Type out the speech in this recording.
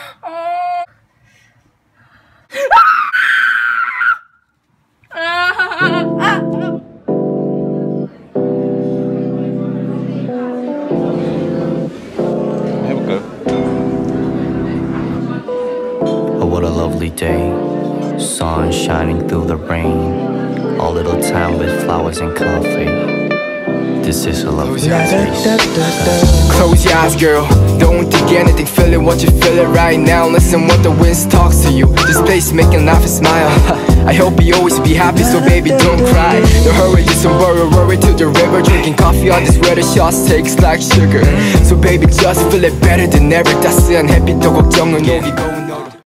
해볼까요? Oh, what a lovely day. Sun shining through the rain. A little town with flowers and coffee. This is a lovely place. Close your eyes, girl. Don't think anything, feel it, what you feel it right now. Listen what the wind talks to you. This place making laugh and smile. I hope you always be happy, so baby don't cry. Don't hurry, just don't worry to the river. Drinking coffee on this where the shots takes like sugar. So baby just feel it better than ever. 따스한 햇빛도 걱정은 오기 going.